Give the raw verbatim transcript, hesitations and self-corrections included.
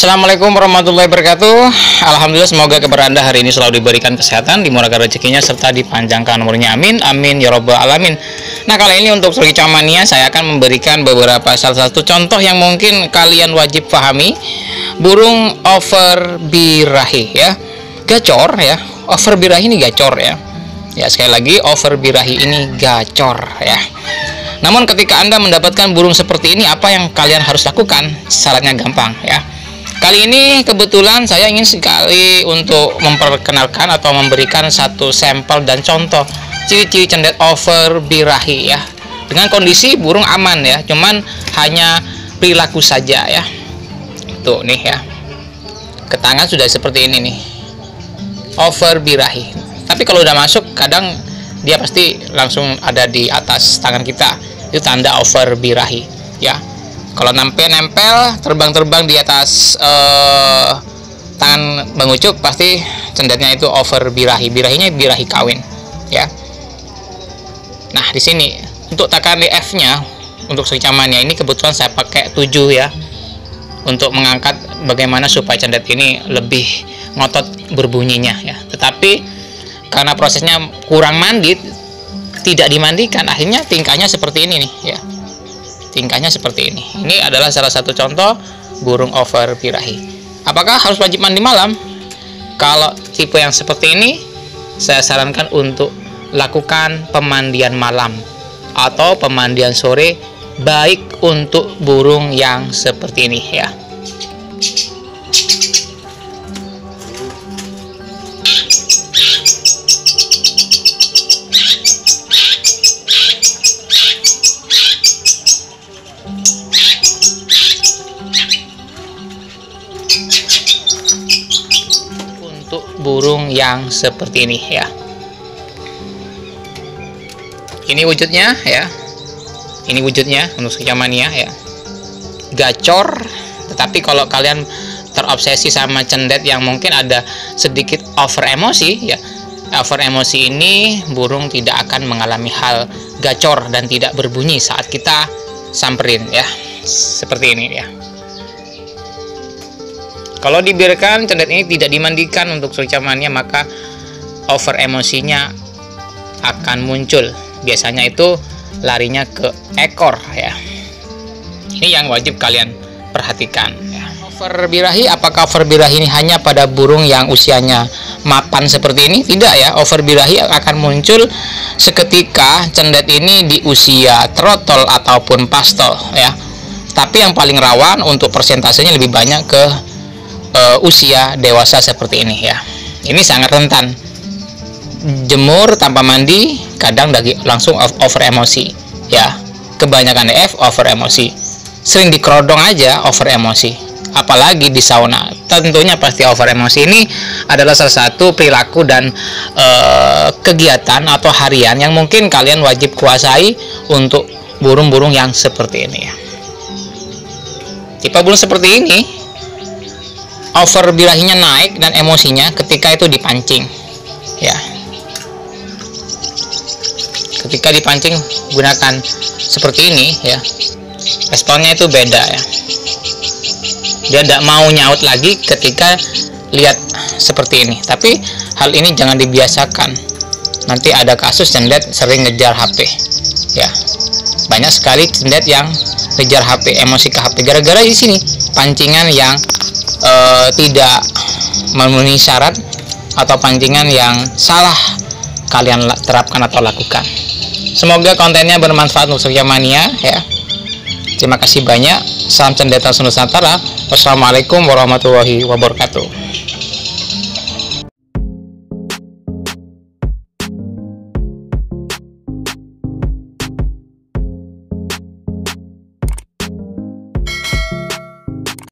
Assalamualaikum warahmatullahi wabarakatuh. Alhamdulillah, semoga kepada Anda hari ini selalu diberikan kesehatan, dimurahkan rezekinya, serta dipanjangkan umurnya. Amin, amin, ya robbal alamin. Nah, kali ini untuk Surgical Mania saya akan memberikan beberapa salah satu contoh yang mungkin kalian wajib pahami. Burung over birahi ya, gacor ya. Over birahi ini gacor ya. Ya, sekali lagi, over birahi ini gacor ya. Namun ketika Anda mendapatkan burung seperti ini, apa yang kalian harus lakukan? Syaratnya gampang ya. Kali ini kebetulan saya ingin sekali untuk memperkenalkan atau memberikan satu sampel dan contoh ciri-ciri cendet over birahi ya. Dengan kondisi burung aman ya, cuman hanya perilaku saja ya. Tuh nih ya, ke tangan sudah seperti ini nih, over birahi. Tapi kalau udah masuk, kadang dia pasti langsung ada di atas tangan kita, itu tanda over birahi ya. Kalau nempel-nempel, terbang-terbang di atas uh, tangan Bang Ucup, pasti cendetnya itu over birahi. Birahinya birahi kawin ya. Nah, di sini untuk takaran D F-nya untuk Surgical Mania ini kebetulan saya pakai tujuh ya, untuk mengangkat bagaimana supaya cendet ini lebih ngotot berbunyinya ya. Tetapi karena prosesnya kurang mandi, tidak dimandikan, akhirnya tingkahnya seperti ini nih ya. Tingkahnya seperti ini. Ini adalah salah satu contoh burung over birahi. Apakah harus wajib mandi malam? Kalau tipe yang seperti ini, saya sarankan untuk lakukan pemandian malam atau pemandian sore, baik untuk burung yang seperti ini ya. Burung yang seperti ini ya. Ini wujudnya ya. Ini wujudnya untuk Surgical Mania ya. Gacor, tetapi kalau kalian terobsesi sama cendet yang mungkin ada sedikit over emosi ya. Over emosi ini burung tidak akan mengalami hal gacor dan tidak berbunyi saat kita samperin ya. Seperti ini ya. Kalau dibiarkan cendet ini tidak dimandikan untuk Surgical Mania, maka over emosinya akan muncul. Biasanya itu larinya ke ekor ya. Ini yang wajib kalian perhatikan ya. Over birahi, apakah over birahi ini hanya pada burung yang usianya mapan seperti ini? Tidak ya. Over birahi akan muncul seketika cendet ini di usia trotol ataupun pastol ya. Tapi yang paling rawan untuk persentasenya lebih banyak ke Uh, usia dewasa seperti ini ya. Ini sangat rentan. Jemur tanpa mandi, kadang lagi langsung over emosi ya. Kebanyakan D F over emosi. Sering dikerodong aja over emosi. Apalagi di sauna, tentunya pasti over emosi. Ini adalah salah satu perilaku dan uh, kegiatan atau harian yang mungkin kalian wajib kuasai untuk burung-burung yang seperti ini ya. Tipe burung seperti ini over birahinya naik dan emosinya ketika itu dipancing ya. Ketika dipancing gunakan seperti ini ya, responnya itu beda ya. Dia tidak mau nyaut lagi ketika lihat seperti ini. Tapi hal ini jangan dibiasakan. Nanti ada kasus cendet sering ngejar H P ya. Banyak sekali cendet yang ngejar H P, emosi ke H P gara-gara di sini pancingan yang Uh, tidak memenuhi syarat atau pancingan yang salah kalian terapkan atau lakukan. Semoga kontennya bermanfaat untuk Surgical Mania ya. Terima kasih banyak. Salam cendetan Nusantara. Wassalamualaikum warahmatullahi wabarakatuh.